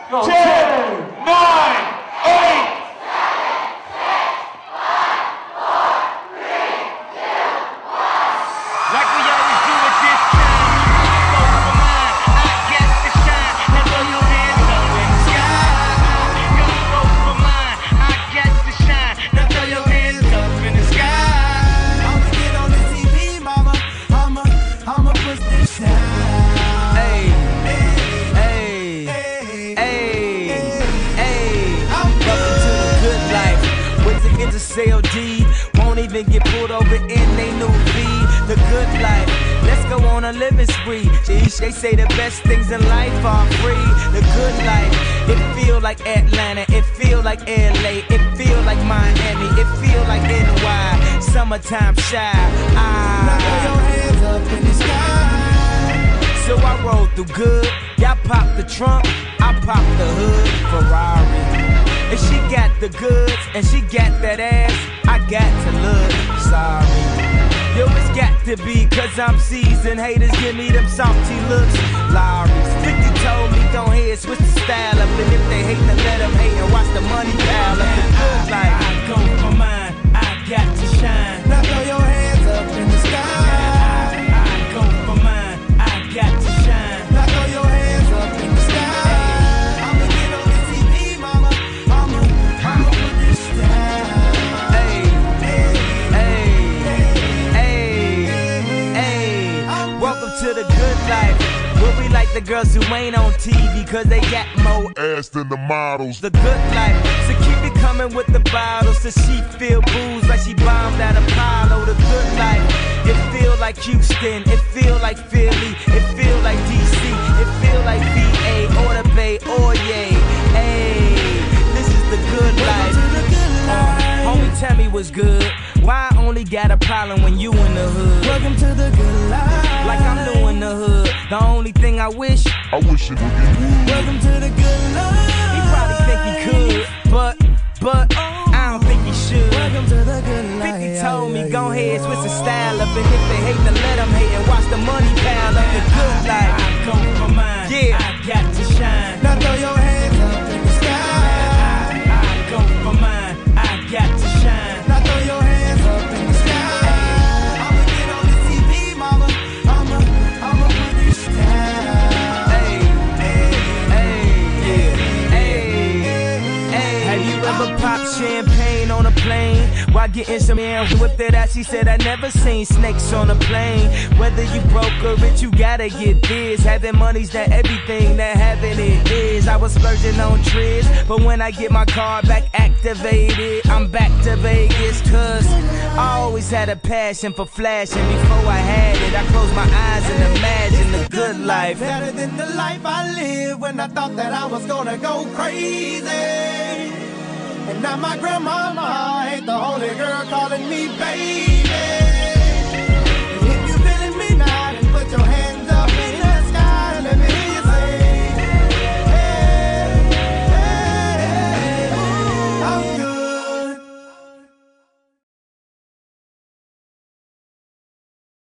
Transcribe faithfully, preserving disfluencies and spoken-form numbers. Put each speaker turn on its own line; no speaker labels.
ten, nine, eight.
Like we always do at this time, you go for mine, I get to shine. Now throw your hands up in the sky. You go for mine, I get to shine. Now throw your hands up in the sky.
I'ma get on the T V, mama. I'ma, I'ma push this down.
Hey, hey, hey, hey, hey. Welcome to the good life. With the Intercell D, won't even get pulled over in they new V. The good life. Let's go on a living spree. Sheesh, they say the best things in life are free. The good life. It feel like Atlanta. It feel like L A. It feel like Miami. It feel like N Y. Summertime shy.
Now throw
Ah.
your hands up in the sky.
So I roll through good. Y'all pop the trunk. I pop the hood. Ferrari. And she got the goods. And she got that ass. I got to look sorry. Yo, it's got to be, cause I'm seasoned. Haters give me them salty looks. Lowry's fifty told me don't hear, switch the style up. And if they hate, then let them hate and watch the money pile up. The good life. I go for mine, I got to shine.
Now throw your hands up in the sky.
I, I go for mine, I got to shine.
Now throw your hands up in the sky. I'ma get on the T V, mama. I'ma, I'ma put this down.
Hey, hey, hey, hey. Welcome to the good life. Where we like the girls who ain't on T V, cause they got more
Ass than the models.
the good life. So keep it coming with the bottles. So she feel booze like she bombed at Apollo. The good life. It feel like Houston. It feel like Philly. It feel like D C. It feel like V A or the Bay or yay. Hey, this is the good life.
To the good
Uh,
life.
homie, tell me what's good. Why I only got a problem when you in the hood?
Welcome to the good life.
Like I'm new in the hood. The only thing I wish,
I wish it would be wood.
Welcome to the good life.
he probably think he could, but, but, I don't think he should.
Welcome to the good life.
fifty told me, go ahead, switch the style up. And if they hate, then let them hate and watch the money pile up. The good life. I go for mine. Yeah. I got to shine.
Now throw your hands up in the sky.
I, I go for mine. I got to shine.
Now throw your hands up in the sky. I'ma get on the T V, mama. I'ma, I'ma put this down.
Hey, hey, hey, hey, hey. Have you ever popped champagne on a plane while getting some air whipped it out? She said I never seen snakes on a plane. Whether you broke or rich, you gotta get this. Having money's not everything, that having it is. I was splurging on trips, but when I get my card back activated, I'm back to Vegas. Cause I always had a passion for flashing. Before I had it, I closed my eyes and imagined the good life.
Better than the life I lived when I thought that I was gonna go crazy. And now my grandma